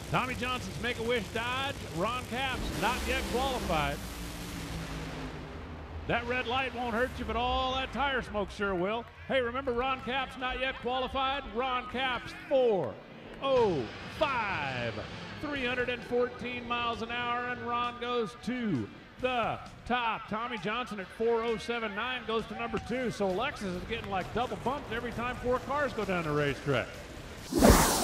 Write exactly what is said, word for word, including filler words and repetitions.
Tommy Johnson's Make-A-Wish Dodge. Ron Capps not yet qualified. That red light won't hurt you, but all that tire smoke sure will. Hey, remember Ron Capps not yet qualified? Ron Capps four oh five. three hundred fourteen miles an hour, and Ron goes to the top. Tommy Johnson at four oh seven nine goes to number two. So Alexis is getting like double bumped every time four cars go down the racetrack.